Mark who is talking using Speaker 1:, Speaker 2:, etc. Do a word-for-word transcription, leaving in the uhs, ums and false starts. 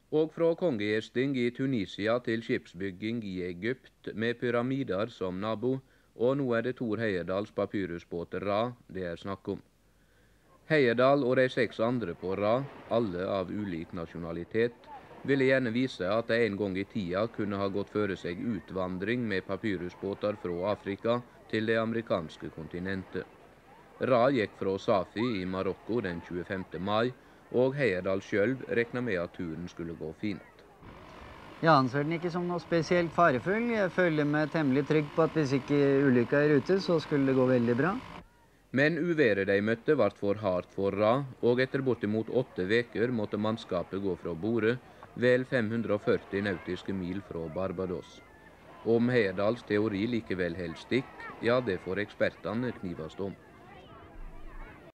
Speaker 1: Og fra kongegjesting i Tunisia til skipsbygging i Egypt med pyramider som nabo, og nå er det Thor Heyerdahls papyrusbåt Ra det er snakk om. Heyerdahl og de seks andre på Ra, alle av ulik nasjonalitet, ville gjerne vise at de en gang i tida kunne ha gått føre seg utvandring med papyrusbåter fra Afrika til det amerikanske kontinentet. Ra gikk fra Safi i Marokko den tjuefemte mai, og Heyerdahl selv regnet med at turen skulle gå fint.
Speaker 2: Jeg anser den ikke som noe spesielt farefull. Jeg føler meg temmelig trygg på at hvis ikke ulykka er ute, så skulle det gå veldig bra.
Speaker 1: Men uværet de møtte ble for hardt for Ra, og etter bortimot åtte veker måtte mannskapet gå fra borde, vel fem hundre og førti nautiske mil fra Barbados. Om Heyerdahls teori likevel helt stikk, ja det får ekspertene knivast om.